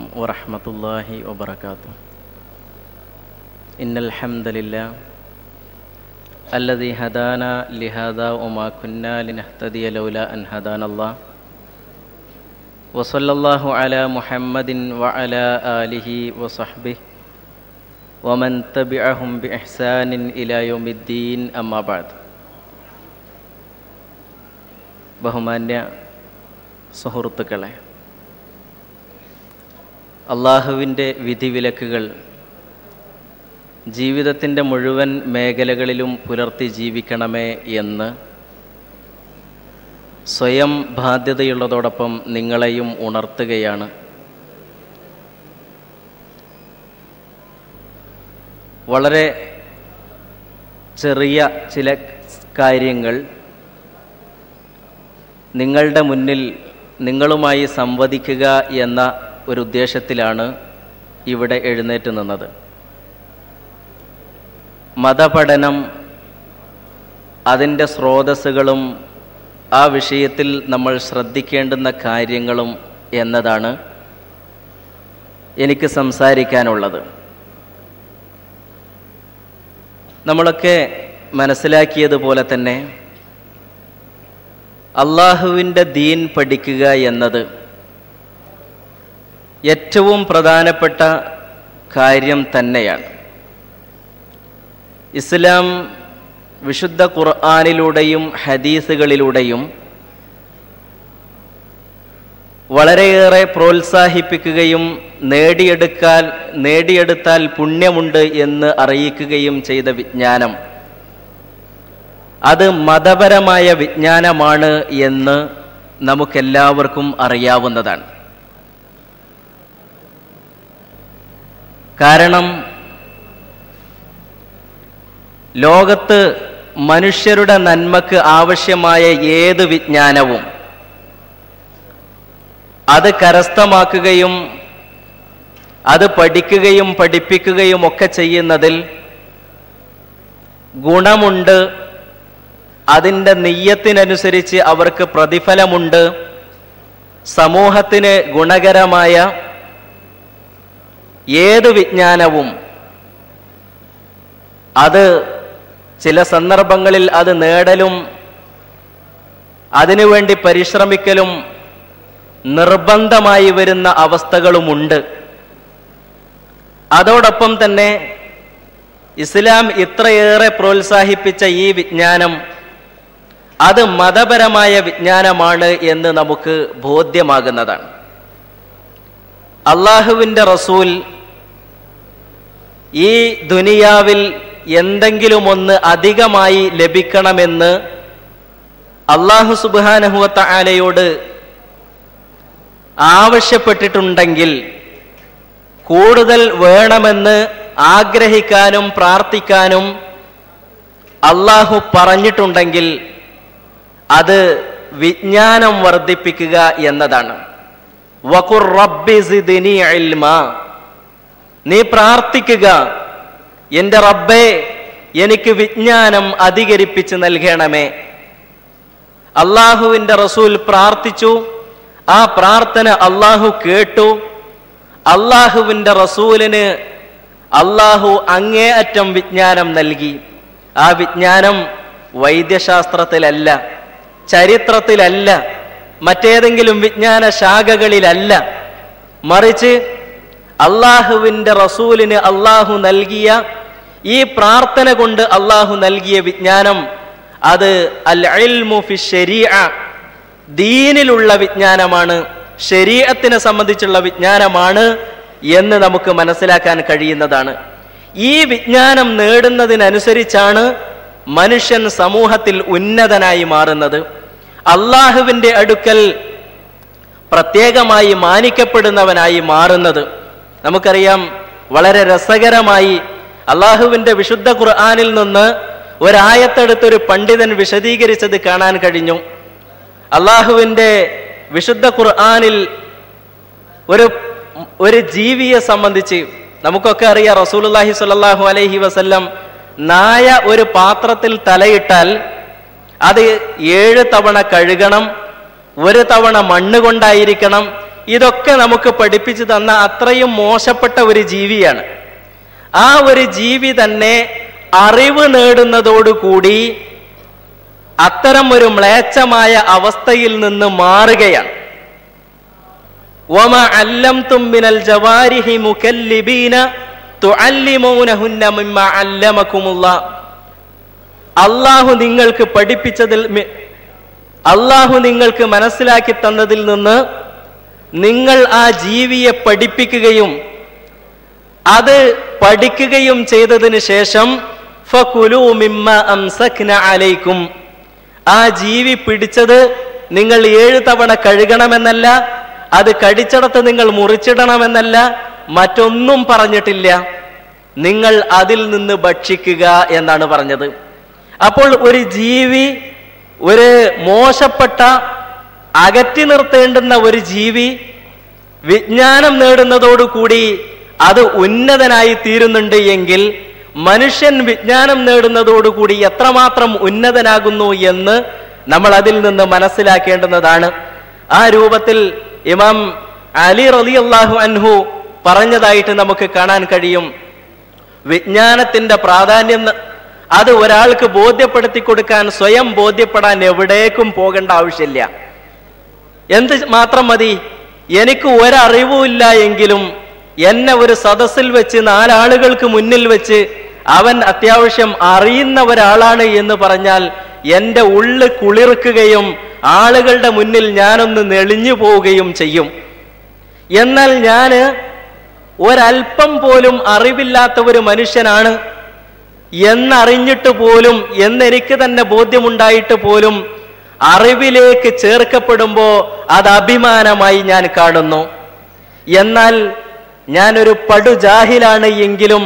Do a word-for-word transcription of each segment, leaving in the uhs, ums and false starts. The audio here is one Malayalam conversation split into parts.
വറഹ്മത്തുള്ളാഹി വബറകാതുഹു. ഇന്നൽ ഹംദലില്ലാഹ് അല്ലദീ ഹദാനാ ലിഹാദാ വമാ കുന്നാ ലിനഹ്തദിയ ലൗലാ അൻ ഹദാനല്ലാഹ് വസല്ലല്ലാഹു അലാ മുഹമ്മദിൻ വഅലാ ആലിഹി വസഹ്ബിഹി വമൻ തബിഅഹും ബിഇഹ്സാനിൻ ഇലാ യൗമിദ്ദീൻ. അമ്മാ ബഅദ്. ബഹുമാന്യ സുഹൃത്തുക്കളെ, അള്ളാഹുവിൻ്റെ വിധിവിലക്കുകൾ ജീവിതത്തിൻ്റെ മുഴുവൻ മേഖലകളിലും പുലർത്തി ജീവിക്കണമേ എന്ന് സ്വയം ബാധ്യതയുള്ളതോടൊപ്പം നിങ്ങളെയും ഉണർത്തുകയാണ്. വളരെ ചെറിയ ചില കാര്യങ്ങൾ നിങ്ങളുടെ മുന്നിൽ നിങ്ങളുമായി സംവദിക്കുക എന്ന ഒരു ഉദ്ദേശത്തിലാണ് ഇവിടെ എഴുന്നേറ്റ് നിന്നത്. മതപഠനം, അതിൻ്റെ സ്രോതസ്സുകളും ആ വിഷയത്തിൽ നമ്മൾ ശ്രദ്ധിക്കേണ്ടുന്ന കാര്യങ്ങളും എന്നതാണ് എനിക്ക് സംസാരിക്കാനുള്ളത്. നമ്മളൊക്കെ മനസ്സിലാക്കിയതുപോലെ തന്നെ അള്ളാഹുവിൻ്റെ ദീൻ പഠിക്കുക എന്നത് ഏറ്റവും പ്രധാനപ്പെട്ട കാര്യം തന്നെയാണ്. ഇസ്ലാം വിശുദ്ധ ഖുർആനിലൂടെയും ഹദീസുകളിലൂടെയും വളരെയേറെ പ്രോത്സാഹിപ്പിക്കുകയും നേടിയെടുക്കാൻ നേടിയെടുത്താൽ പുണ്യമുണ്ട് എന്ന് അറിയിക്കുകയും ചെയ്ത വിജ്ഞാനം, അത് മതപരമായ വിജ്ഞാനമാണ് എന്ന് നമുക്കെല്ലാവർക്കും അറിയാവുന്നതാണ്. കാരണം ലോകത്ത് മനുഷ്യരുടെ നന്മക്ക് ആവശ്യമായ ഏത് വിജ്ഞാനവും അത് കരസ്ഥമാക്കുകയും അത് പഠിക്കുകയും പഠിപ്പിക്കുകയും ഒക്കെ ചെയ്യുന്നതിൽ ഗുണമുണ്ട്. അതിൻ്റെ നിയ്യത്തിനനുസരിച്ച് അവർക്ക് പ്രതിഫലമുണ്ട്. സമൂഹത്തിന് ഗുണകരമായ ഏത് വിജ്ഞാനവും അത് ചില സന്ദർഭങ്ങളിൽ അത് നേടലും അതിനുവേണ്ടി പരിശ്രമിക്കലും നിർബന്ധമായി വരുന്ന അവസ്ഥകളുമുണ്ട്. അതോടൊപ്പം തന്നെ ഇസ്ലാം ഇത്രയേറെ പ്രോത്സാഹിപ്പിച്ച ഈ വിജ്ഞാനം അത് മതപരമായ വിജ്ഞാനമാണ് എന്ന് നമുക്ക് ബോധ്യമാകുന്നതാണ്. അള്ളാഹുവിൻ്റെ റസൂൽ ഈ ദുനിയാവിൽ എന്തെങ്കിലും ഒന്ന് അധികമായി ലഭിക്കണമെന്ന് അല്ലാഹു സുബ്ഹാനഹു വ തആലയോട് ആവശ്യപ്പെട്ടിട്ടുണ്ടെങ്കിൽ, കൂടുതൽ വേണമെന്ന് ആഗ്രഹിക്കാനും പ്രാർത്ഥിക്കാനും അല്ലാഹു പറഞ്ഞിട്ടുണ്ടെങ്കിൽ അത് വിജ്ഞാനം വർദ്ധിപ്പിക്കുക എന്നതാണ്. വഖുർ റബ്ബി സിദ്നി ഇൽമാ, നീ പ്രാർത്ഥിക്കുക, എൻ്റെ റബ്ബേ എനിക്ക് വിജ്ഞാനം അധികരിപ്പിച്ച് നൽകണമേ. അള്ളാഹുവിൻ്റെ റസൂൽ പ്രാർത്ഥിച്ചു. ആ പ്രാർത്ഥന അള്ളാഹു കേട്ടു. അള്ളാഹുവിൻ്റെ റസൂലിന് അള്ളാഹു അങ്ങേയറ്റം വിജ്ഞാനം നൽകി. ആ വിജ്ഞാനം വൈദ്യശാസ്ത്രത്തിലല്ല, ചരിത്രത്തിലല്ല, മറ്റേതെങ്കിലും വിജ്ഞാന ശാഖകളിലല്ല, മറിച്ച് അള്ളാഹുവിൻ്റെ റസൂലിന് അള്ളാഹു നൽകിയ ഈ പ്രാർത്ഥന കൊണ്ട് അള്ളാഹു നൽകിയ വിജ്ഞാനം അത് അൽ ഇൽമു ഫി ശരീഅ, ദീനിലുള്ള വിജ്ഞാനമാണ്, ശരീഅത്തിനെ സംബന്ധിച്ചുള്ള വിജ്ഞാനമാണ് എന്ന് നമുക്ക് മനസ്സിലാക്കാൻ കഴിയുന്നതാണ്. ഈ വിജ്ഞാനം നേടുന്നതിനനുസരിച്ചാണ് മനുഷ്യൻ സമൂഹത്തിൽ ഉന്നതനായി മാറുന്നത്, അള്ളാഹുവിൻ്റെ അടുക്കൽ പ്രത്യേകമായി മാനിക്കപ്പെടുന്നവനായി മാറുന്നത്. നമുക്കറിയാം, വളരെ രസകരമായി അള്ളാഹുവിൻ്റെ വിശുദ്ധ ഖുർആനിൽ നിന്ന് ഒരായത്തെടുത്തൊരു പണ്ഡിതൻ വിശദീകരിച്ചത് കാണാൻ കഴിഞ്ഞു. അള്ളാഹുവിൻ്റെ വിശുദ്ധ ഖുർആനിൽ ഒരു ഒരു ജീവിയെ സംബന്ധിച്ച് നമുക്കൊക്കെ അറിയാം, റസൂലുള്ളാഹി സ്വല്ലല്ലാഹു അലൈഹി വസല്ലം നായ ഒരു പാത്രത്തിൽ തലയിട്ടാൽ അത് ഏഴ് തവണ കഴുകണം, ഒരു തവണ മണ്ണ് കൊണ്ടായിരിക്കണം, ഇതൊക്കെ നമുക്ക് പഠിപ്പിച്ചു തന്ന അത്രയും മോശപ്പെട്ട ഒരു ജീവിയാണ്. ആ ഒരു ജീവി തന്നെ അറിവ് നേടുന്നതോടുകൂടി അത്തരം ഒരു മ്ലേച്ഛമായ അവസ്ഥയിൽ നിന്ന് മാറുകയാണ്. വമാ അല്ലംതും മിനൽ ജവാരിഹി മുകല്ലിബീന തുഅല്ലിമൂനഹുന്ന മിമ്മാ അല്ലമകുമുല്ലാഹ്. അല്ലാഹു നിങ്ങൾക്ക് പഠിപ്പിച്ചതിൽ, അല്ലാഹു നിങ്ങൾക്ക് മനസ്സിലാക്കി തന്നതിൽ നിന്ന് നിങ്ങൾ ആ ജീവിയെ പഠിപ്പിക്കുകയും അത് പഠിക്കുകയും ചെയ്തതിന് ശേഷം ഫകുലൂ മിമ്മാ അംസക്ന അലൈക്കും, ആ ജീവി പിടിച്ചത് നിങ്ങൾ ഏഴ് തവണ കഴുകണമെന്നല്ല, അത് കടിച്ചടത്ത് നിങ്ങൾ മുറിച്ചിടണമെന്നല്ല, മറ്റൊന്നും പറഞ്ഞിട്ടില്ല. നിങ്ങൾ അതിൽ നിന്ന് ഭക്ഷിക്കുക എന്നാണ് പറഞ്ഞത്. അപ്പോൾ ഒരു ജീവി, ഒരു മോശപ്പെട്ട അകറ്റി നിർത്തേണ്ടുന്ന ഒരു ജീവി വിജ്ഞാനം നേടുന്നതോടുകൂടി അത് ഉന്നതനായി തീരുന്നുണ്ട് എങ്കിൽ മനുഷ്യൻ വിജ്ഞാനം നേടുന്നതോടുകൂടി എത്രമാത്രം ഉന്നതനാകുന്നു എന്ന് നമ്മൾ അതിൽ നിന്ന് മനസ്സിലാക്കേണ്ടുന്നതാണ്. ആ രൂപത്തിൽ ഇമാം അലി റളിയല്ലാഹു അൻഹു പറഞ്ഞതായിട്ട് നമുക്ക് കാണാൻ കഴിയും. വിജ്ഞാനത്തിന്റെ പ്രാധാന്യം അത് ഒരാൾക്ക് ബോധ്യപ്പെടുത്തി കൊടുക്കാൻ സ്വയം ബോധ്യപ്പെടാൻ എവിടേക്കും പോകേണ്ട ആവശ്യമില്ല. എന്ത് മാത്രം മതി, എനിക്ക് ഒരറിവുമില്ല എങ്കിലും എന്നെ ഒരു സദസ്സിൽ വെച്ച് നാലാളുകൾക്ക് മുന്നിൽ വെച്ച് അവൻ അത്യാവശ്യം അറിയുന്ന ഒരാളാണ് എന്ന് പറഞ്ഞാൽ എൻ്റെ ഉള്ള് കുളിർക്കുകയും ആളുകളുടെ മുന്നിൽ ഞാനൊന്ന് നെളിഞ്ഞു പോവുകയും ചെയ്യും. എന്നാൽ ഞാൻ ഒരൽപ്പം പോലും അറിവില്ലാത്ത ഒരു മനുഷ്യനാണ് എന്നറിഞ്ഞിട്ട് പോലും, എന്നെനിക്ക് തന്നെ ബോധ്യമുണ്ടായിട്ട് പോലും അറിവിലേക്ക് ചേർക്കപ്പെടുമ്പോ അത് അഭിമാനമായി ഞാൻ കാണുന്നു. എന്നാൽ ഞാനൊരു പടു ജാഹിലാണ് എങ്കിലും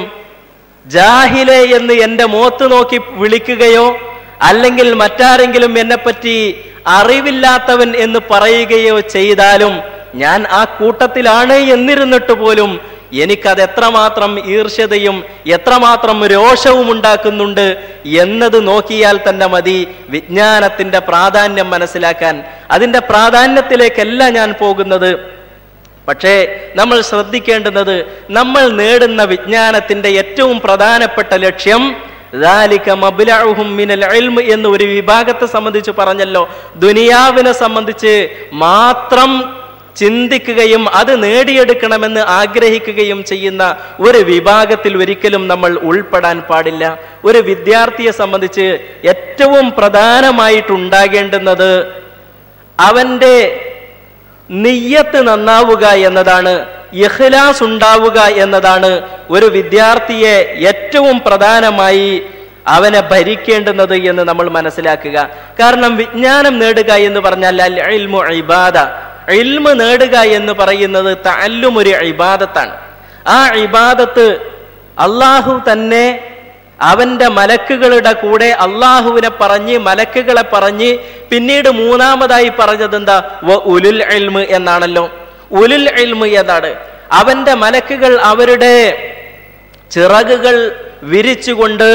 ജാഹിലെ എന്ന് എൻ്റെ മുഖത്ത് നോക്കി വിളിക്കുകയോ അല്ലെങ്കിൽ മറ്റാരെങ്കിലും എന്നെപ്പറ്റി അറിവില്ലാത്തവൻ എന്ന് പറയുകയോ ചെയ്താലും ഞാൻ ആ കൂട്ടത്തിലാണ് എന്നിരുന്നിട്ട് പോലും എനിക്കത് എത്രമാത്രം ഈർഷ്യതയും എത്രമാത്രം രോഷവും ഉണ്ടാക്കുന്നുണ്ട് എന്നത് നോക്കിയാൽ തന്നെ മതി വിജ്ഞാനത്തിന്റെ പ്രാധാന്യം മനസ്സിലാക്കാൻ. അതിൻ്റെ പ്രാധാന്യത്തിലേക്കല്ല ഞാൻ പോകുന്നത്. പക്ഷേ നമ്മൾ ശ്രദ്ധിക്കേണ്ടുന്നത്, നമ്മൾ നേടുന്ന വിജ്ഞാനത്തിന്റെ ഏറ്റവും പ്രധാനപ്പെട്ട ലക്ഷ്യം ദാലിക മബ്ലഉഹും മിനൽ ഇൽമ് എന്ന ഒരു വിഭാഗത്തെ സംബന്ധിച്ച് പറഞ്ഞല്ലോ. ദുനിയാവിനെ സംബന്ധിച്ച് മാത്രം ചിന്തിക്കുകയും അത് നേടിയെടുക്കണമെന്ന് ആഗ്രഹിക്കുകയും ചെയ്യുന്ന ഒരു വിഭാഗത്തിൽ ഒരിക്കലും നമ്മൾ ഉൾപ്പെടാൻ പാടില്ല. ഒരു വിദ്യാർത്ഥിയെ സംബന്ധിച്ച് ഏറ്റവും പ്രധാനമായിട്ടുണ്ടാകേണ്ടുന്നത് അവന്റെ നിയ്യത്ത് നന്നാവുക എന്നതാണ്, ഇഖ്ലാസ് ഉണ്ടാവുക എന്നതാണ് ഒരു വിദ്യാർത്ഥിയെ ഏറ്റവും പ്രധാനമായി അവനെ ഭരിക്കേണ്ടുന്നത് എന്ന് നമ്മൾ മനസ്സിലാക്കുക. കാരണം വിജ്ഞാനം നേടുക എന്ന് പറഞ്ഞാൽ അൽ ഇൽമു ഇബാദ, ഇൽമ് നേടുക എന്ന് പറയുന്നത് തഅല്ലും ഒരു ഇബാദത്താണ്. ആ ഇബാദത്ത് അള്ളാഹു തന്നെ അവന്റെ മലക്കുകളുടെ കൂടെ അള്ളാഹുവിനെ പറഞ്ഞ് മലക്കുകളെ പറഞ്ഞ് പിന്നീട് മൂന്നാമതായി പറഞ്ഞത് എന്താ? വ ഉലുൽ ഇൽമ് എന്നാണല്ലോ. ഉലുൽ ഇൽമ് എന്നാണ്. അവന്റെ മലക്കുകൾ അവരുടെ ചിറകുകൾ വിരിച്ചുകൊണ്ട്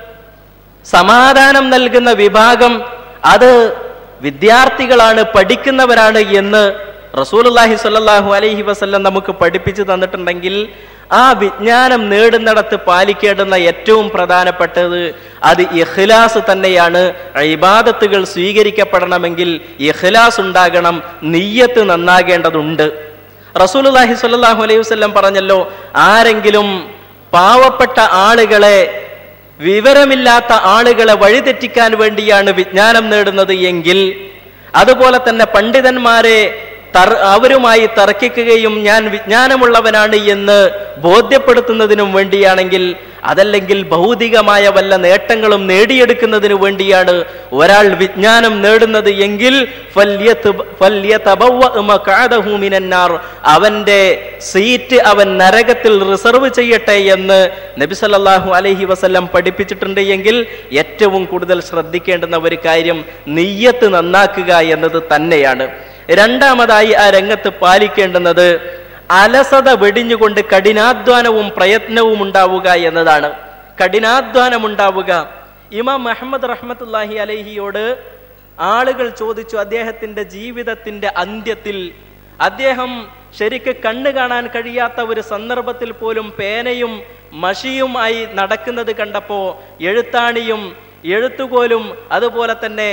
സമാധാനം നൽകുന്ന വിഭാഗം അത് വിദ്യാർത്ഥികളാണ്, പഠിക്കുന്നവരാണ് എന്ന് റസൂലുള്ളാഹി സ്വല്ലല്ലാഹു അലൈഹി വസല്ലം നമുക്ക് പഠിപ്പിച്ചു തന്നിട്ടുണ്ടെങ്കിൽ ആ വിജ്ഞാനം നേടുന്നിടത്ത് പാലിക്കേണ്ടുന്ന ഏറ്റവും പ്രധാനപ്പെട്ടത് അത് ഇഖ്ലാസ് തന്നെയാണ്. ഇബാദത്തുകൾ സ്വീകരിക്കപ്പെടണമെങ്കിൽ ഇഖ്ലാസ് ഉണ്ടാകണം, നിയ്യത്ത് നന്നാകേണ്ടതുണ്ട്. റസൂലുള്ളാഹി സ്വല്ലല്ലാഹു അലൈഹി വസല്ലം പറഞ്ഞല്ലോ, ആരെങ്കിലും പാവപ്പെട്ട ആളുകളെ, വിവരമില്ലാത്ത ആളുകളെ വഴിതെറ്റിക്കാൻ വേണ്ടിയാണ് വിജ്ഞാനം നേടുന്നത് എങ്കിൽ, അതുപോലെ തന്നെ പണ്ഡിതന്മാരെ അവരുമായി തർക്കിക്കുകയും ഞാൻ വിജ്ഞാനമുള്ളവനാണ് എന്ന് ബോധ്യപ്പെടുത്തുന്നതിനും വേണ്ടിയാണെങ്കിൽ, അതല്ലെങ്കിൽ ഭൗതികമായ വല്ല നേട്ടങ്ങളും നേടിയെടുക്കുന്നതിനു വേണ്ടിയാണ് ഒരാൾ വിജ്ഞാനം നേടുന്നത് എങ്കിൽ അവന്റെ സീറ്റ് അവൻ നരകത്തിൽ റിസർവ് ചെയ്യട്ടെ എന്ന് നബി സല്ലല്ലാഹു അലൈഹി വസല്ലം പഠിപ്പിച്ചിട്ടുണ്ട്. എങ്കിൽ ഏറ്റവും കൂടുതൽ ശ്രദ്ധിക്കേണ്ടുന്ന ഒരു കാര്യം നിയ്യത്ത് നന്നാക്കുക എന്നത് തന്നെയാണ്. രണ്ടാമതായി ആ രംഗത്ത് പാലിക്കേണ്ടുന്നത് അലസത വെടിഞ്ഞുകൊണ്ട് കഠിനാധ്വാനവും പ്രയത്നവും ഉണ്ടാവുക എന്നതാണ്. കഠിനാധ്വാനം ഉണ്ടാവുക. ഇമാം മുഹമ്മദ് റഹ്മത്തുള്ളാഹി അലൈഹിയോട് ആളുകൾ ചോദിച്ചു, അദ്ദേഹത്തിന്റെ ജീവിതത്തിന്റെ അന്ത്യത്തിൽ അദ്ദേഹം ശരിക്ക് കണ്ണ് കാണാൻ കഴിയാത്ത ഒരു സന്ദർഭത്തിൽ പോലും പേനയും മഷിയുമായി നടക്കുന്നത് കണ്ടപ്പോ, എഴുത്താണിയും എഴുത്തുകോലും അതുപോലെ തന്നെ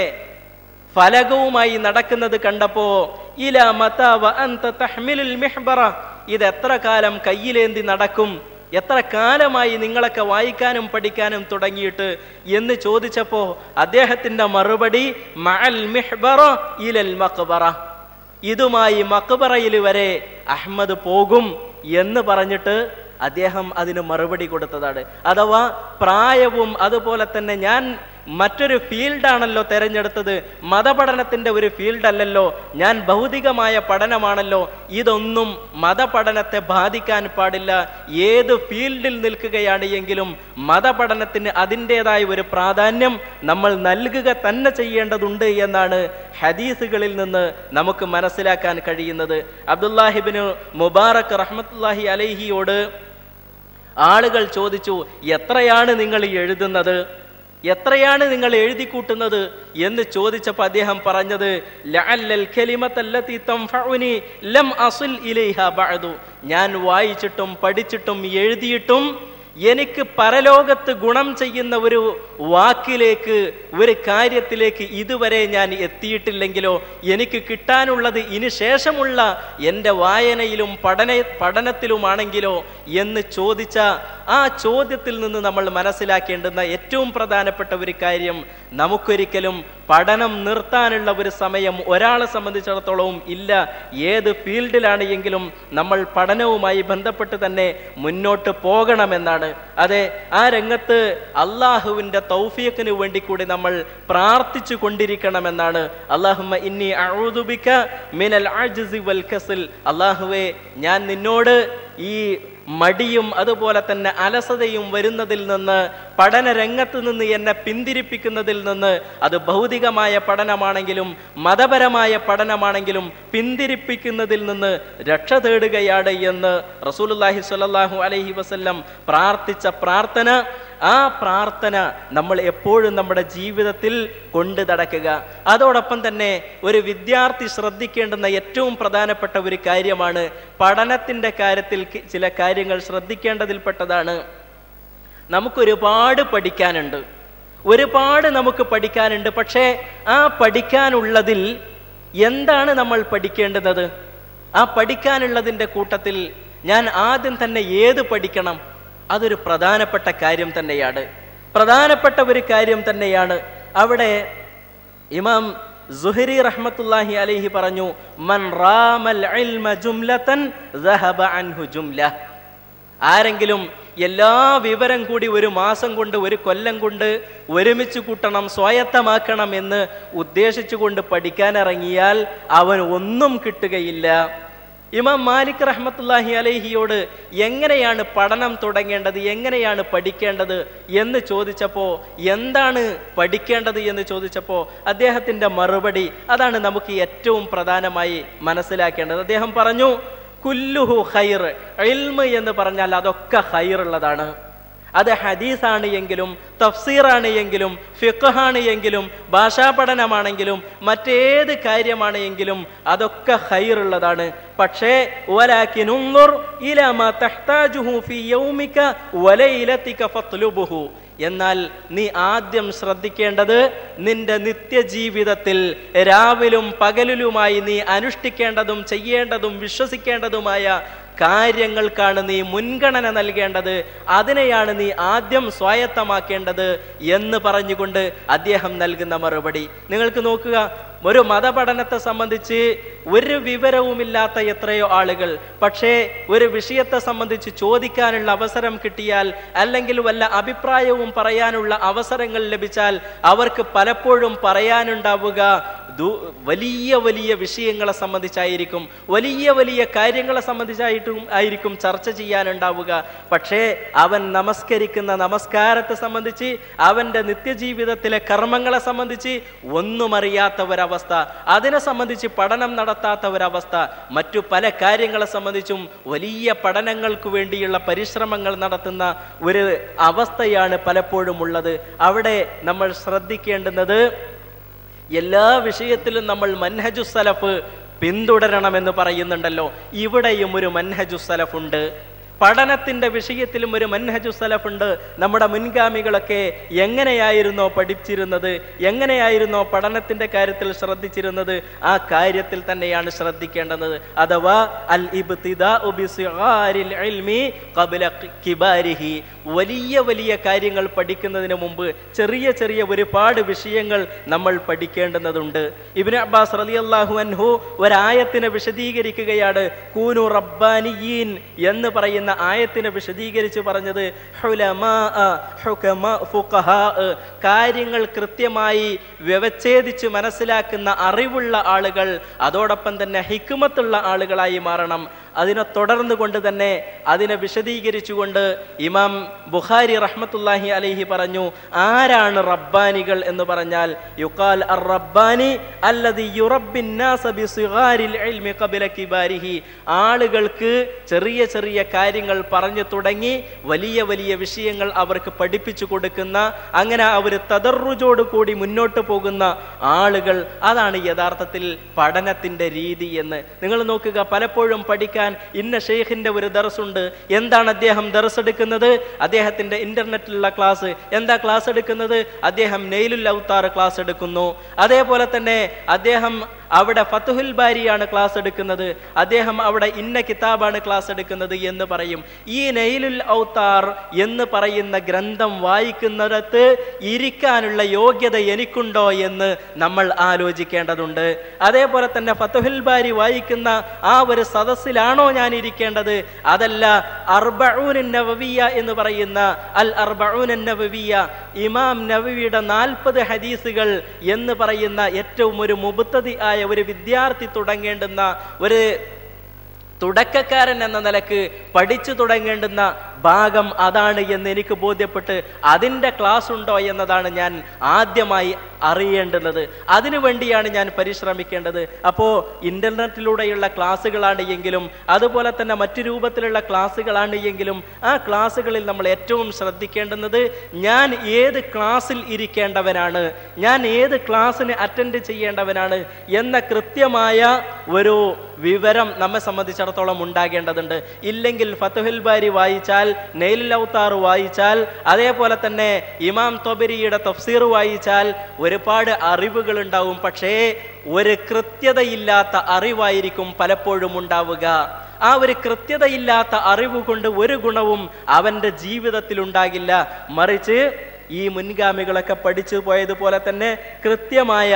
ഫലകവുമായി നടക്കുന്നത് കണ്ടപ്പോ, ഇലാ മതാ വ അൻത തഹ്മിലുൽ മിഹ്ബറ, ഇത് എത്ര കാലം കയ്യിലേന്തി നടക്കും, എത്ര കാലമായി നിങ്ങളൊക്കെ വായിക്കാനും പഠിക്കാനും തുടങ്ങിയിട്ട് എന്ന് ചോദിച്ചപ്പോ അദ്ദേഹത്തിന്റെ മറുപടി മഅൽ മിഹ്ബറ ഇലൽ മഖ്ബറ, ഇതുമായി മഖ്ബറയിൽ വരെ അഹ്മദ് പോകും എന്ന് പറഞ്ഞിട്ട് അദ്ദേഹം അതിന് മറുപടി കൊടുത്തതാണ്. അഥവാ പ്രായവും അതുപോലെ തന്നെ ഞാൻ മറ്റൊരു ഫീൽഡാണല്ലോ തെരഞ്ഞെടുത്തത്, മതപഠനത്തിന്റെ ഒരു ഫീൽഡ് അല്ലല്ലോ, ഞാൻ ഭൗതികമായ പഠനമാണല്ലോ, ഇതൊന്നും മതപഠനത്തെ ബാധിക്കാൻ പാടില്ല. ഏത് ഫീൽഡിൽ നിൽക്കുകയാണ് എങ്കിലും മതപഠനത്തിന് അതിൻ്റെതായ ഒരു പ്രാധാന്യം നമ്മൾ നൽകുക തന്നെ ചെയ്യേണ്ടതുണ്ട് എന്നാണ് ഹദീസുകളിൽ നിന്ന് നമുക്ക് മനസ്സിലാക്കാൻ കഴിയുന്നത്. അബ്ദുല്ലാഹിബ്നു മുബാറക് റഹ്മത്തുള്ളാഹി അലൈഹിയോട് ആളുകൾ ചോദിച്ചു, എത്രയാണ് നിങ്ങൾ എഴുതുന്നത്, എത്രയാണ് നിങ്ങൾ എഴുതി കൂട്ടുന്നത് എന്ന് ചോദിച്ചപ്പോൾ അദ്ദേഹം പറഞ്ഞത്, ലഅല്ലൽ കലിമത്തല്ലതി തൻഫഉനി ലം അസിൽ ഇലൈഹാ ബഅദു, ഞാൻ വായിച്ചിട്ടും പഠിച്ചിട്ടും എഴുതിയിട്ടും എനിക്ക് പരലോകത്ത് ഗുണം ചെയ്യുന്ന ഒരു വാക്കിലേക്ക്, ഒരു കാര്യത്തിലേക്ക് ഇതുവരെ ഞാൻ എത്തിയിട്ടില്ലെങ്കിലോ, എനിക്ക് കിട്ടാനുള്ളത് ഇനി ശേഷമുള്ള എൻ്റെ വായനയിലും പഠന പഠനത്തിലുമാണെങ്കിലോ എന്ന് ചോദിച്ച ആ ചോദ്യത്തിൽ നിന്ന് നമ്മൾ മനസ്സിലാക്കേണ്ടുന്ന ഏറ്റവും പ്രധാനപ്പെട്ട ഒരു കാര്യം, നമുക്കൊരിക്കലും പഠനം നിർത്താനുള്ള ഒരു സമയം ഒരാളെ സംബന്ധിച്ചിടത്തോളവും ഇല്ല. ഏത് ഫീൽഡിലാണ് എങ്കിലും നമ്മൾ പഠനവുമായി ബന്ധപ്പെട്ട് തന്നെ മുന്നോട്ട് പോകണമെന്നാണ്. അതെ, ആ രംഗത്ത് അള്ളാഹുവിന്റെ തൗഫീഖിന് വേണ്ടി കൂടി നമ്മൾ പ്രാർത്ഥിച്ചു കൊണ്ടിരിക്കണമെന്നാണ്. അല്ലാഹുമ്മ ഇന്നി അഊദു ബിക മിനൽ അജ്സി വൽ കസൽ, അള്ളാഹുവേ ഞാൻ നിന്നോട് ഈ മടിയും അതുപോലെ തന്നെ അലസതയും വരുന്നതിൽ നിന്ന്, പഠന രംഗത്ത് നിന്ന് എന്നെ പിന്തിരിപ്പിക്കുന്നതിൽ നിന്ന്, അത് ഭൗതികമായ പഠനമാണെങ്കിലും മതപരമായ പഠനമാണെങ്കിലും പിന്തിരിപ്പിക്കുന്നതിൽ നിന്ന് രക്ഷ തേടുകയാണ് എന്ന് റസൂലുള്ളാഹി സ്വല്ലല്ലാഹു അലൈഹി വസല്ലം പ്രാർത്ഥിച്ച പ്രാർത്ഥന, ആ പ്രാർത്ഥന നമ്മൾ എപ്പോഴും നമ്മുടെ ജീവിതത്തിൽ കൊണ്ടു നടക്കുക. അതോടൊപ്പം തന്നെ ഒരു വിദ്യാർത്ഥി ശ്രദ്ധിക്കേണ്ടുന്ന ഏറ്റവും പ്രധാനപ്പെട്ട ഒരു കാര്യമാണ്, പഠനത്തിന്റെ കാര്യത്തിൽ ചില കാര്യങ്ങൾ ശ്രദ്ധിക്കേണ്ടതിൽപ്പെട്ടതാണ്. നമുക്കൊരുപാട് പഠിക്കാനുണ്ട്, ഒരുപാട് നമുക്ക് പഠിക്കാനുണ്ട്. പക്ഷേ ആ പഠിക്കാനുള്ളതിൽ എന്താണ് നമ്മൾ പഠിക്കേണ്ടുന്നത്? ആ പഠിക്കാനുള്ളതിൻ്റെ കൂട്ടത്തിൽ ഞാൻ ആദ്യം തന്നെ ഏത് പഠിക്കണം? അതൊരു പ്രധാനപ്പെട്ട കാര്യം തന്നെയാണ്, പ്രധാനപ്പെട്ട ഒരു കാര്യം തന്നെയാണ്. അവിടെ ഇമാം സുഹരി റഹ്മത്തുള്ളാഹി അലൈഹി പറഞ്ഞു, മൻ റാമൽ ഇൽമ ജുംലതൻ ദഹബ അൻഹു ജുംല. ആരെങ്കിലും എല്ലാ വിവരം കൂടി ഒരു മാസം കൊണ്ട് ഒരു കൊല്ലം കൊണ്ട് ഒരുമിച്ച് കൂട്ടണം, സ്വായത്തമാക്കണം എന്ന് ഉദ്ദേശിച്ചുകൊണ്ട് പഠിക്കാനിറങ്ങിയാൽ അവൻ ഒന്നും കിട്ടുകയില്ല. ഇമാം മാലിക് റഹ്മത്തുള്ളാഹി അലൈഹിയോട് എങ്ങനെയാണ് പഠനം തുടങ്ങേണ്ടത്, എങ്ങനെയാണ് പഠിക്കേണ്ടത് എന്ന് ചോദിച്ചപ്പോ, എന്താണ് പഠിക്കേണ്ടത് എന്ന് ചോദിച്ചപ്പോ അദ്ദേഹത്തിന്റെ മറുപടി അതാണ് നമുക്ക് ഏറ്റവും പ്രധാനമായി മനസ്സിലാക്കേണ്ടത്. അദ്ദേഹം പറഞ്ഞു, കുല്ലുഹു ഖൈർ, ഇൽമ് എന്ന് പറഞ്ഞാൽ അതൊക്കെ ഖൈറുള്ളതാണ്. അത് ഹദീസാണ് എങ്കിലും തഫ്സീറാണ് എങ്കിലും ഫിഖ്ഹാണ് എങ്കിലും ഭാഷാ പഠനമാണെങ്കിലും മറ്റേത് കാര്യമാണ് എങ്കിലും അതൊക്കെ ഖൈറുള്ളതാണ്. പക്ഷേ വലാകിൻ ഉൻദുർ ഇലാ മാ തഹ്താജുഹു ഫീ യൗമിക വലൈലതിക ഫത്ലുബുഹു, എന്നാൽ നീ ആദ്യം ശ്രദ്ധിക്കേണ്ടത് നിന്റെ നിത്യജീവിതത്തിൽ രാവിലും പകലിലുമായി നീ അനുഷ്ഠിക്കേണ്ടതും ചെയ്യേണ്ടതും വിശ്വസിക്കേണ്ടതുമായ കാര്യങ്ങൾക്കാണ് നീ മുൻഗണന നൽകേണ്ടത്, അതിനെയാണ് നീ ആദ്യം സ്വായത്തമാക്കേണ്ടത് എന്ന് പറഞ്ഞുകൊണ്ട് അദ്ദേഹം നൽകുന്ന മറുപടി നിങ്ങൾക്ക് നോക്കുക. ഒരു മതപഠനത്തെ സംബന്ധിച്ച് ഒരു വിവരവുമില്ലാത്ത എത്രയോ ആളുകൾ, പക്ഷേ ഒരു വിഷയത്തെ സംബന്ധിച്ച് ചോദിക്കാനുള്ള അവസരം കിട്ടിയാൽ അല്ലെങ്കിൽ വല്ല അഭിപ്രായവും പറയാനുള്ള അവസരങ്ങൾ ലഭിച്ചാൽ അവർക്ക് പലപ്പോഴും പറയാനുണ്ടാവുക വലിയ വലിയ വിഷയങ്ങളെ സംബന്ധിച്ചായിരിക്കും, വലിയ വലിയ കാര്യങ്ങളെ സംബന്ധിച്ചായിട്ടും ആയിരിക്കും ചർച്ച ചെയ്യാനുണ്ടാവുക. പക്ഷേ അവൻ നമസ്കരിക്കുന്ന നമസ്കാരത്തെ സംബന്ധിച്ച്, അവന്റെ നിത്യജീവിതത്തിലെ കർമ്മങ്ങളെ സംബന്ധിച്ച് ഒന്നും അറിയാത്ത ഒരവസ്ഥ, അതിനെ സംബന്ധിച്ച് പഠനം നടത്താത്ത ഒരവസ്ഥ, മറ്റു പല കാര്യങ്ങളെ സംബന്ധിച്ചും വലിയ പഠനങ്ങൾക്ക് വേണ്ടിയുള്ള പരിശ്രമങ്ങൾ നടത്തുന്ന ഒരു അവസ്ഥയാണ് പലപ്പോഴും ഉള്ളത്. അവിടെ നമ്മൾ ശ്രദ്ധിക്കേണ്ടുന്നത് എല്ലാ വിഷയത്തിലും നമ്മൾ മൻഹജു സലഫ് പിന്തുടരണമെന്ന് പറയുന്നുണ്ടല്ലോ. ഇവിടെയും ഒരു മൻഹജു സലഫുണ്ട്. പഠനത്തിന്റെ വിഷയത്തിലും ഒരു മൻഹജു സലഫുണ്ട്. നമ്മുടെ മുൻഗാമികളൊക്കെ എങ്ങനെയായിരുന്നോ പഠിച്ചിരുന്നത്, എങ്ങനെയായിരുന്നോ പഠനത്തിന്റെ കാര്യത്തിൽ ശ്രദ്ധിച്ചിരുന്നത്, ആ കാര്യത്തിൽ തന്നെയാണ് ശ്രദ്ധിക്കേണ്ടത്. അഥവാ അൽ ഇബ്തിദാഉ ബിസിഗാരിൽ ഇൽമി ഖബ്ല കിബാരിഹി, വലിയ വലിയ കാര്യങ്ങൾ പഠിക്കുന്നതിന് മുമ്പ് ചെറിയ ചെറിയ ഒരുപാട് വിഷയങ്ങൾ നമ്മൾ പഠിക്കേണ്ടതുണ്ട്. ഇബ്നു അബ്ബാസ് റളിയല്ലാഹു അൻഹു ഒരായത്തിനെ വിശദീകരിക്കുകയാണ്. കൂനു റബ്ബാനിയീൻ എന്ന് പറയുന്ന ആയത്തിനെ വിശദീകരിച്ച് പറഞ്ഞത് ഹുലമാ ഹുകമാ ഫുഖഹാ, കാര്യങ്ങൾ കൃത്യമായി വ്യവച്ഛേദിച്ച് മനസ്സിലാക്കുന്ന അറിവുള്ള ആളുകൾ, അതോടൊപ്പം തന്നെ ഹിക്മത്തുള്ള ആളുകളായി മാറണം. അതിനെ തുടർന്നു കൊണ്ട് തന്നെ അതിനെ വിശദീകരിച്ചുകൊണ്ട് ഇമാം ബുഖാരി റഹ്മത്തുള്ളാഹി അലൈഹി പറഞ്ഞു, ആരാണ് റബ്ബാനികൾ എന്ന് പറഞ്ഞാൽ യുഖാൽ അർ റബ്ബാനി അല്ലദി യുറബ്ബിൻ നാസ ബിസിഗാരിൽ ഇൽമി ഖബ്ല കിബാരിഹി, ആളുകൾക്ക് ചെറിയ ചെറിയ കാര്യങ്ങൾ പറഞ്ഞു തുടങ്ങി വലിയ വലിയ വിഷയങ്ങൾ അവർക്ക് പഠിപ്പിച്ചു കൊടുക്കുന്ന, അങ്ങനെ അവർ തദർറുജോട് കൂടി മുന്നോട്ട് പോകുന്ന ആളുകൾ, അതാണ് യഥാർത്ഥത്തിൽ പഠനത്തിന്റെ രീതി എന്ന്. നിങ്ങൾ നോക്കുക, പലപ്പോഴും പഠിക്കാൻ ഇന്ന ഷെയ്ഖിന്റെ ഒരു ദർസുണ്ട്. എന്താണ് അദ്ദേഹം ദർസ് എടുക്കുന്നത്? അദ്ദേഹത്തിന്റെ ഇന്റർനെറ്റിലുള്ള ക്ലാസ്. എന്താ ക്ലാസ് എടുക്കുന്നത്? അദ്ദേഹം നെയിലുൽ ഔത്താർ ക്ലാസ് എടുക്കുന്നു. അതേപോലെ തന്നെ അദ്ദേഹം അവിടെ ഫത്ഹുൽ ബാരിയാണ് ക്ലാസ് എടുക്കുന്നത്, അദ്ദേഹം അവിടെ ഇന്ന കിതാബാണ് ക്ലാസ് എടുക്കുന്നത് എന്ന് പറയും. ഈ നെയിലുൽ ഔത്താർ എന്ന് പറയുന്ന ഗ്രന്ഥം വായിക്കുന്നിടത്ത് ഇരിക്കാനുള്ള യോഗ്യത എനിക്കുണ്ടോ എന്ന് നമ്മൾ ആലോചിക്കേണ്ടതുണ്ട്. അതേപോലെ തന്നെ ഫത്ഹുൽ ബാരി വായിക്കുന്ന ആ ഒരു സദസ്സിലാണോ ഞാൻ ഇരിക്കേണ്ടത്? അതല്ല, അർബഊൻ നവവിയ എന്ന് പറയുന്ന അൽ അർബഊൻ നവവിയ, ഇമാം നവവിയുടെ നാൽപ്പത് ഹദീസുകൾ എന്ന് പറയുന്ന ഏറ്റവും ഒരു മുബ്തദി ആയ ഒരു വിദ്യാർത്ഥി തുടങ്ങേണ്ടുന്ന, ഒരു തുടക്കക്കാരൻ എന്ന നിലക്ക് പഠിച്ചു തുടങ്ങേണ്ടുന്ന ഭാഗം അതാണ് എന്ന് എനിക്ക് ബോധ്യപ്പെട്ട് അതിൻ്റെ ക്ലാസ് ഉണ്ടോ എന്നതാണ് ഞാൻ ആദ്യമായി അറിയേണ്ടുന്നത്. അതിനു വേണ്ടിയാണ് ഞാൻ പരിശ്രമിക്കേണ്ടത്. അപ്പോൾ ഇന്റർനെറ്റിലൂടെയുള്ള ക്ലാസ്സുകളാണ് എങ്കിലും, അതുപോലെ തന്നെ മറ്റു രൂപത്തിലുള്ള ക്ലാസ്സുകളാണ് എങ്കിലും, ആ ക്ലാസ്സുകളിൽ നമ്മൾ ഏറ്റവും ശ്രദ്ധിക്കേണ്ടുന്നത് ഞാൻ ഏത് ക്ലാസ്സിൽ ഇരിക്കേണ്ടവനാണ്, ഞാൻ ഏത് ക്ലാസ്സിന് അറ്റൻഡ് ചെയ്യേണ്ടവനാണ് എന്ന കൃത്യമായ ഒരു വിവരം നമ്മെ സംബന്ധിച്ചിടത്തോളം ഉണ്ടാകേണ്ടതുണ്ട്. ഇല്ലെങ്കിൽ ഫത്ഹുൽ ബാരി വായിച്ചാൽ, നെയിലുൽ ഔത്താർ വായിച്ചാൽ, അതേപോലെ തന്നെ ഇമാം തൊബരിയുടെ തഫ്സീർ വായിച്ചാൽ ഒരുപാട് അറിവുകൾ ഉണ്ടാവും. പക്ഷേ ഒരു കൃത്യതയില്ലാത്ത അറിവായിരിക്കും പലപ്പോഴും ഉണ്ടാവുക. ആ ഒരു കൃത്യതയില്ലാത്ത അറിവ് കൊണ്ട് ഒരു ഗുണവും അവന്റെ ജീവിതത്തിൽ ഉണ്ടാകില്ല. മറിച്ച് ഈ മുൻഗാമികളൊക്കെ പഠിച്ചു പോയതുപോലെ തന്നെ കൃത്യമായ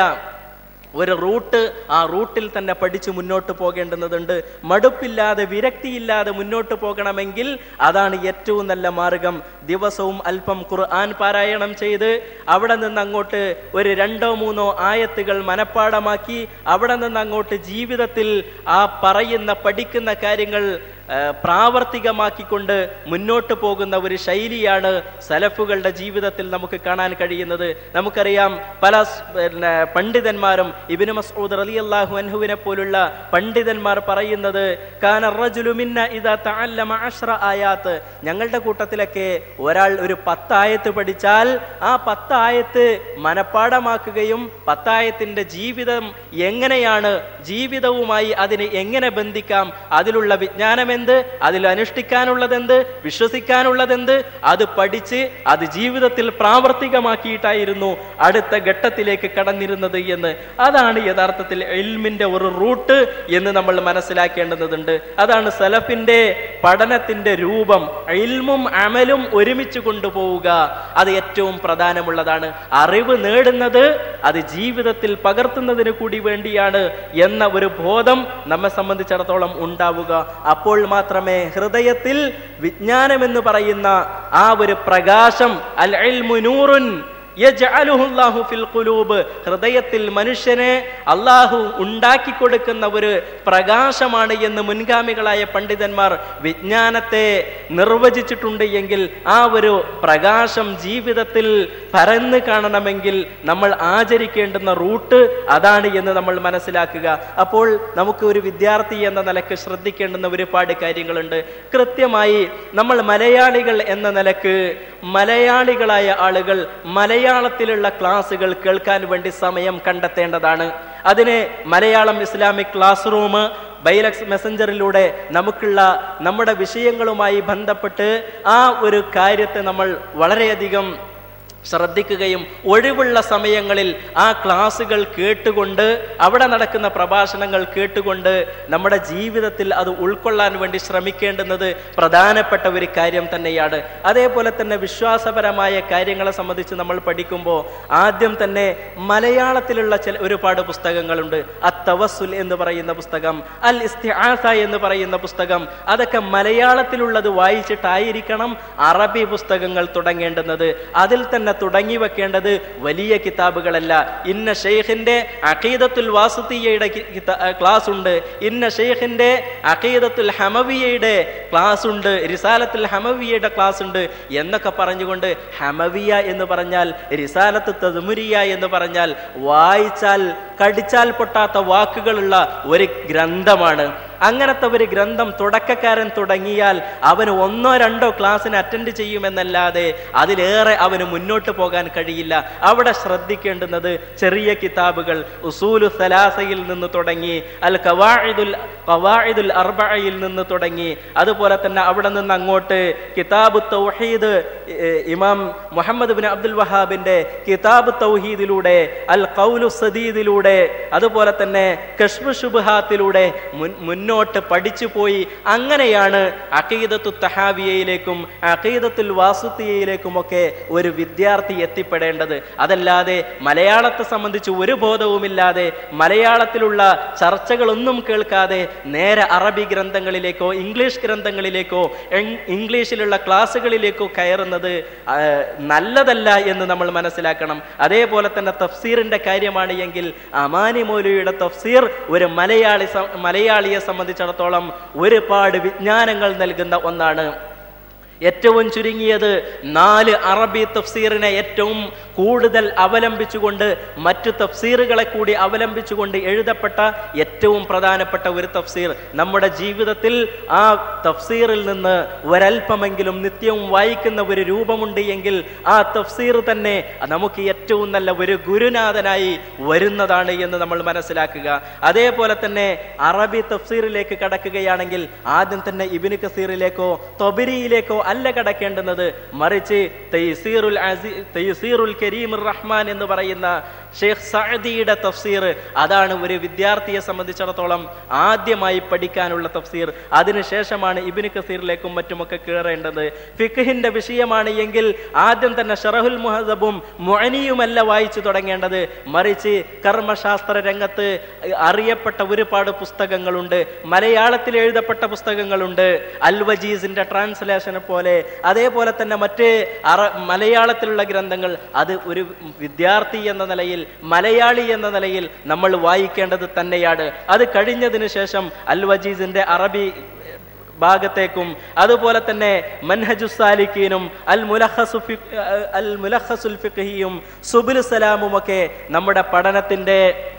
ഒരു റൂട്ട്, ആ റൂട്ടിൽ തന്നെ പഠിച്ച് മുന്നോട്ട് പോകേണ്ടുന്നതുണ്ട്. മടുപ്പില്ലാതെ വിരക്തിയില്ലാതെ മുന്നോട്ട് പോകണമെങ്കിൽ അതാണ് ഏറ്റവും നല്ല മാർഗം. ദിവസവും അല്പം ഖുർആൻ പാരായണം ചെയ്ത് അവിടെ നിന്ന് അങ്ങോട്ട് ഒരു രണ്ടോ മൂന്നോ ആയത്തുകൾ മനഃപ്പാടമാക്കി അവിടെ നിന്ന് അങ്ങോട്ട് ജീവിതത്തിൽ ആ പറയുന്ന പഠിക്കുന്ന കാര്യങ്ങൾ പ്രാവർത്തികമാക്കിക്കൊണ്ട് മുന്നോട്ട് പോകുന്ന ഒരു ശൈലിയാണ് സലഫുകളുടെ ജീവിതത്തിൽ നമുക്ക് കാണാൻ കഴിയുന്നത്. നമുക്കറിയാം, പല പണ്ഡിതന്മാരും ഇബ്നു മസ്ഊദ് റളിയല്ലാഹു അൻഹുവിനെ പോലുള്ള പണ്ഡിതന്മാർ പറയുന്നത്, കാന റജുലു മിന്ന ഇദാ തഅല്ലമ അശ്റ ആയാത്ത്, ഞങ്ങളുടെ കൂട്ടത്തിലൊക്കെ ഒരാൾ ഒരു പത്തായത്ത് പഠിച്ചാൽ ആ പത്തായത്ത് മനഃപ്പാടമാക്കുകയും പത്തായത്തിന്റെ ജീവിതം എങ്ങനെയാണ്, ജീവിതവുമായി അതിനെ എങ്ങനെ ബന്ധിക്കാം, അതിലുള്ള വിജ്ഞാനം എന്ത്, അതിൽ അനുഷ്ഠിക്കാനുള്ളതെന്ത്, വിശ്വസിക്കാനുള്ളതെന്ത്, അത് പഠിച്ച് അത് ജീവിതത്തിൽ പ്രാവർത്തികമാക്കിയിട്ടായിരുന്നു അടുത്ത ഘട്ടത്തിലേക്ക് കടന്നിരുന്നത് എന്ന്. അതാണ് യഥാർത്ഥത്തിൽ ഇൽമിന്റെ ഒരു റൂട്ട് എന്ന് നമ്മൾ മനസ്സിലാക്കേണ്ടതുണ്ട്. അതാണ് സലഫിന്റെ പഠനത്തിന്റെ രൂപം. ഇൽമും അമലും ഒരുമിച്ച് കൊണ്ടുപോവുക, അത് ഏറ്റവും പ്രധാനമുള്ളതാണ്. അറിവ് നേടുന്നത് അത് ജീവിതത്തിൽ പകർത്തുന്നതിന് കൂടി വേണ്ടിയാണ് എന്ന ഒരു ബോധം നമ്മെ സംബന്ധിച്ചിടത്തോളം ഉണ്ടാവുക. അപ്പോൾ മാത്രമേ ഹൃദയത്തിൽ വിജ്ഞാനം എന്ന് പറയുന്ന ആ ഒരു പ്രകാശം, അൽ ഇൽമു നൂറുൻ യജ്അലുഹുല്ലാഹു ഫിൽ ഖുലൂബ്, ഹൃദയത്തിൽ മനുഷ്യനെ അള്ളാഹു ഉണ്ടാക്കി കൊടുക്കുന്ന ഒരു പ്രകാശമാണ് എന്ന് മുൻഗാമികളായ പണ്ഡിതന്മാർ വിജ്ഞാനത്തെ നിർവചിച്ചിട്ടുണ്ട്. എങ്കിൽ ആ ഒരു പ്രകാശം ജീവിതത്തിൽ പരന്ന് കാണണമെങ്കിൽ നമ്മൾ ആചരിക്കേണ്ടുന്ന റൂട്ട് അതാണ് എന്ന് നമ്മൾ മനസ്സിലാക്കുക. അപ്പോൾ നമുക്ക് ഒരു വിദ്യാർത്ഥി എന്ന നിലക്ക് ശ്രദ്ധിക്കേണ്ടുന്ന ഒരുപാട് കാര്യങ്ങളുണ്ട്. കൃത്യമായി നമ്മൾ മലയാളികൾ എന്ന നിലക്ക്, മലയാളികളായ ആളുകൾ മലയാള മലയാളത്തിലുള്ള ക്ലാസ്സുകൾ കേൾക്കാൻ വേണ്ടി സമയം കണ്ടെത്തേണ്ടതാണ്. അതിന് മലയാളം ഇസ്ലാമിക് ക്ലാസ് റൂം ബൈലക്സ് മെസ്സഞ്ചറിലൂടെ നമുക്കുള്ള നമ്മുടെ വിഷയങ്ങളുമായി ബന്ധപ്പെട്ട് ആ ഒരു കാര്യത്തെ നമ്മൾ വളരെയധികം ശ്രദ്ധിക്കുകയും ഒഴിവുള്ള സമയങ്ങളിൽ ആ ക്ലാസ്സുകൾ കേട്ടുകൊണ്ട് അവിടെ നടക്കുന്ന പ്രഭാഷണങ്ങൾ കേട്ടുകൊണ്ട് നമ്മുടെ ജീവിതത്തിൽ അത് ഉൾക്കൊള്ളാൻ വേണ്ടി ശ്രമിക്കേണ്ടുന്നത് പ്രധാനപ്പെട്ട ഒരു കാര്യം തന്നെയാണ്. അതേപോലെ തന്നെ വിശ്വാസപരമായ കാര്യങ്ങളെ സംബന്ധിച്ച് നമ്മൾ പഠിക്കുമ്പോൾ ആദ്യം തന്നെ മലയാളത്തിലുള്ള ചില ഒരുപാട് പുസ്തകങ്ങളുണ്ട്. അത്തവസ്സുൽ എന്ന് പറയുന്ന പുസ്തകം, അൽ ഇസ്തിആസ എന്ന് പറയുന്ന പുസ്തകം, അതൊക്കെ മലയാളത്തിലുള്ളത് വായിച്ചിട്ടായിരിക്കണം അറബി പുസ്തകങ്ങൾ തുടങ്ങേണ്ടുന്നത്. അതിൽ തന്നെ തുടങ്ങി വെക്കേണ്ടത് വലിയ കിതാബുകളല്ല. ഇന്ന ഷെയ്ഖിന്റെ അഖീദത്തുൽ വാസിത്തിയ്യയുടെ ക്ലാസ് ഉണ്ട്, ഇന്ന ഷെയ്ഖിന്റെ അഖീദത്തുൽ ഹമവിയയുടെ ക്ലാസ് ഉണ്ട്, റിസാലത്തുൽ ഹമവിയയുടെ ക്ലാസ് ഉണ്ട് എന്നൊക്കെ പറഞ്ഞുകൊണ്ട് ഹമവിയ എന്ന് പറഞ്ഞാൽ, റിസാലത്ത് തദ്മുരിയ എന്ന് പറഞ്ഞാൽ വായിച്ചാൽ കടിച്ചാൽ പൊട്ടാത്ത വാക്കുകളുള്ള ഒരു ഗ്രന്ഥമാണ്. അങ്ങനത്തെ ഒരു ഗ്രന്ഥം തുടക്കക്കാരൻ തുടങ്ങിയാൽ അവന് ഒന്നോ രണ്ടോ ക്ലാസ്സിന് അറ്റൻഡ് ചെയ്യുമെന്നല്ലാതെ അതിലേറെ അവന് മുന്നോട്ട് പോകാൻ കഴിയില്ല. അവിടെ ശ്രദ്ധിക്കേണ്ടുന്നത് ചെറിയ കിതാബുകൾ, ഉസൂലു സലാസയിൽ നിന്ന് തുടങ്ങി, അൽ ഖവാഇദുൽ ഖവാഇദുൽ അർബഅയിൽ നിന്ന് തുടങ്ങി, അതുപോലെ തന്നെ അവിടെ നിന്ന് അങ്ങോട്ട് കിതാബു തൗഹീദ്, ഇമാം മുഹമ്മദ് ബിൻ അബ്ദുൽ വഹാബിന്റെ കിതാബു തൗഹീദിലൂടെ, അൽ ഖൗലു സദീദിലൂടെ, അതുപോലെ തന്നെ കശ്ഫ് ശുബ്ഹാത്തിലൂടെ മുന്നോട്ട് പഠിച്ചു പോയി. അങ്ങനെയാണ് അഖീദത്തു തഹാവിയയിലേക്കും അഖീദത്തുൽ വാസിത്തിയയിലേക്കും ഒക്കെ ഒരു വിദ്യാർത്ഥി എത്തിപ്പെടേണ്ടത്. അതല്ലാതെ മലയാളത്തെ സംബന്ധിച്ച് ഒരു ബോധവുമില്ലാതെ മലയാളത്തിലുള്ള ചർച്ചകളൊന്നും കേൾക്കാതെ നേരെ അറബി ഗ്രന്ഥങ്ങളിലേക്കോ ഇംഗ്ലീഷ് ഗ്രന്ഥങ്ങളിലേക്കോ ഇംഗ്ലീഷിലുള്ള ക്ലാസ്സുകളിലേക്കോ കയറുന്നത് നല്ലതല്ല എന്ന് നമ്മൾ മനസ്സിലാക്കണം. അതേപോലെ തന്നെ തഫ്സീറിന്റെ കാര്യമാണ് എങ്കിൽ അമാനി മൗലവിയുടെ തഫ്സീർ ഒരു മലയാളി മലയാളിയെ സംബന്ധിച്ചിടത്തോളം ഒരുപാട് വിജ്ഞാനങ്ങൾ നൽകുന്ന ഒന്നാണ്. ഏറ്റവും ചുരുങ്ങിയത് നാല് അറബി തഫ്സീറിനെ ഏറ്റവും കൂടുതൽ അവലംബിച്ചുകൊണ്ട് മറ്റു തഫ്സീറുകളെ കൂടി അവലംബിച്ചുകൊണ്ട് എഴുതപ്പെട്ട ഏറ്റവും പ്രധാനപ്പെട്ട ഒരു തഫ്സീർ. നമ്മുടെ ജീവിതത്തിൽ ആ തഫ്സീറിൽ നിന്ന് ഒരൽപ്പമെങ്കിലും നിത്യവും വായിക്കുന്ന ഒരു രൂപമുണ്ട് എങ്കിൽ ആ തഫ്സീർ തന്നെ നമുക്ക് ഏറ്റവും നല്ല ഒരു ഗുരുനാഥനായി വരുന്നതാണ് എന്ന് നമ്മൾ മനസ്സിലാക്കുക. അതേപോലെ തന്നെ അറബി തഫ്സീറിലേക്ക് കടക്കുകയാണെങ്കിൽ ആദ്യം തന്നെ ഇബ്നു കസീറിലേക്കോ തൊബരിയിലേക്കോ അല്ല കടക്കേണ്ടുന്നത്, മറിച്ച് തയ്സീറുൽ അസീസ് തയ്സീറുൽ കരീമുർ റഹ്മാൻ എന്ന് പറയുന്ന ഷെയ്ഖ് സഅദിയുടെ തഫ്സീർ, അതാണ് ഒരു വിദ്യാർത്ഥിയെ സംബന്ധിച്ചിടത്തോളം ആദ്യമായി പഠിക്കാനുള്ള തഫ്സീർ. അതിനുശേഷമാണ് ഇബ്നു കസീറിലേക്കും മറ്റുമൊക്കെ കയറേണ്ടത്. ഫിഖ്ഹിന്റെ വിഷയമാണ് എങ്കിൽ ആദ്യം തന്നെ ശറഹുൽ മുഹദ്ദബും മുഅനിയുമല്ല വായിച്ചു തുടങ്ങേണ്ടത്, മറിച്ച് കർമ്മശാസ്ത്ര രംഗത്ത് അറിയപ്പെട്ട ഒരുപാട് പുസ്തകങ്ങളുണ്ട്. മലയാളത്തിൽ എഴുതപ്പെട്ട പുസ്തകങ്ങളുണ്ട്, അൽ വജീസിന്റെ ട്രാൻസ്ലേഷനെ പോലെ. അതേപോലെ തന്നെ മറ്റ് അറ മലയാളത്തിലുള്ള ഗ്രന്ഥങ്ങൾ അത് ഒരു വിദ്യാർത്ഥി എന്ന നിലയിൽ മലയാളി എന്ന നിലയിൽ നമ്മൾ വായിക്കേണ്ടത് തന്നെയാണ്. അത് കഴിഞ്ഞതിന് ശേഷം അൽ വജീസിന്റെ അറബി ഭാഗത്തേക്കും അതുപോലെ തന്നെ മൻഹജുസ് സാലിക്കീനും അൽ മുലഖസു അൽ മുലഖസുൽ ഫിഖ്ഹിയും സുബുൽ സലാമും ഒക്കെ നമ്മുടെ പഠനത്തിന്റെ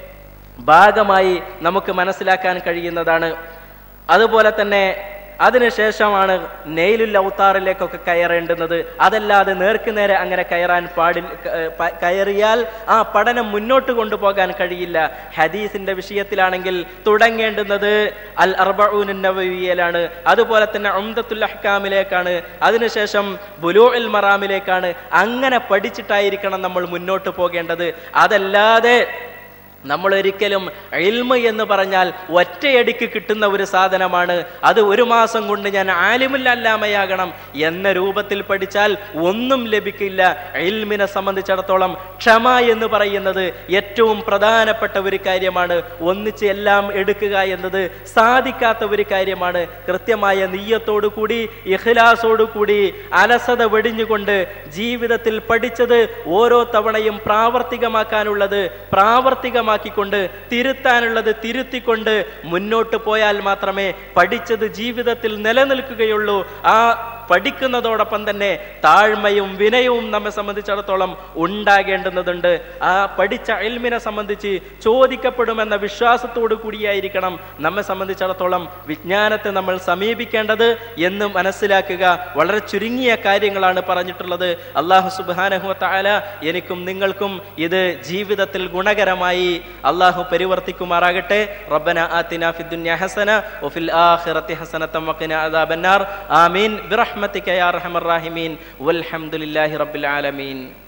ഭാഗമായി നമുക്ക് മനസ്സിലാക്കാൻ കഴിയുന്നതാണ്. അതുപോലെ തന്നെ അതിനുശേഷമാണ് നെയിലുൽ ഔത്താറിലേക്കൊക്കെ കയറേണ്ടുന്നത്. അതല്ലാതെ നേർക്ക് നേരെ അങ്ങനെ കയറാൻ പാടില്ല. കയറിയാൽ ആ പഠനം മുന്നോട്ട് കൊണ്ടുപോകാൻ കഴിയില്ല. ഹദീസിന്റെ വിഷയത്തിലാണെങ്കിൽ തുടങ്ങേണ്ടുന്നത് അൽ അർബഊൻ നവവിയിലാണ്, അതുപോലെ തന്നെ ഉംദത്തുൽ അഹ്കാമിലേക്കാണ്, അതിനുശേഷം ബുലൂഉൽ മറാമിലേക്കാണ്. അങ്ങനെ പഠിച്ചിട്ടായിരിക്കണം നമ്മൾ മുന്നോട്ട് പോകേണ്ടത്. അതല്ലാതെ നമ്മൾ ഒരിക്കലും ഇൽമ് എന്ന് പറഞ്ഞാൽ ഒറ്റയടിക്ക് കിട്ടുന്ന ഒരു സാധനമാണ്, അത് ഒരു മാസം കൊണ്ട് ഞാൻ ആലിമുൽ അല്ലാമയാകണം എന്ന രൂപത്തിൽ പഠിച്ചാൽ ഒന്നും ലഭിക്കില്ല. ഇൽമിനെ സംബന്ധിച്ചിടത്തോളം ക്ഷമ എന്ന് പറയുന്നത് ഏറ്റവും പ്രധാനപ്പെട്ട ഒരു കാര്യമാണ്. ഒന്നിച്ച് എല്ലാം എടുക്കുക എന്നത് സാധിക്കാത്ത ഒരു കാര്യമാണ്. കൃത്യമായ നിയ്യത്തോടു കൂടി ഇഖ്ലാസോടു കൂടി അലസത വെടിഞ്ഞുകൊണ്ട് ജീവിതത്തിൽ പഠിച്ചത് ഓരോ തവണയും പ്രാവർത്തികമാക്കാനുള്ളത് പ്രാവർത്തികമാ ാക്കിക്കൊണ്ട് തിരുത്താനുള്ളത് തിരുത്തിക്കൊണ്ട് മുന്നോട്ട് പോയാൽ മാത്രമേ പഠിച്ചത് ജീവിതത്തിൽ നിലനിൽക്കുകയുള്ളൂ. ആ പഠിക്കുന്നതോടൊപ്പം തന്നെ താഴ്മയും വിനയവും നമ്മെ സംബന്ധിച്ചിടത്തോളം ഉണ്ടാകേണ്ടുന്നതുണ്ട്. ആ പഠിച്ച ഇൽമിനെ സംബന്ധിച്ച് ചോദിക്കപ്പെടുമെന്ന വിശ്വാസത്തോടു കൂടിയായിരിക്കണം നമ്മെ സംബന്ധിച്ചിടത്തോളം വിജ്ഞാനത്തെ നമ്മൾ സമീപിക്കേണ്ടത് എന്ന് മനസ്സിലാക്കുക. വളരെ ചുരുങ്ങിയ കാര്യങ്ങളാണ് പറഞ്ഞിട്ടുള്ളത്. അല്ലാഹു സുബ്ഹാനഹു വ തആല എനിക്കും നിങ്ങൾക്കും ഇത് ജീവിതത്തിൽ ഗുണകരമായി അല്ലാഹു പരിവർത്തിക്കുമാറാകട്ടെ. റബ്ബന ആതിനാ ഫിദ്ദുനിയ ഹസന വഫിൽ ആഖിറതി ഹസനതൻ വഖിനാ അദാബന്നാർ. ആമീൻ ബിറഹ്മതിക യാ അർഹമർ റഹീമീൻ വൽഹംദുലില്ലാഹി റബ്ബിൽ ആലമീൻ.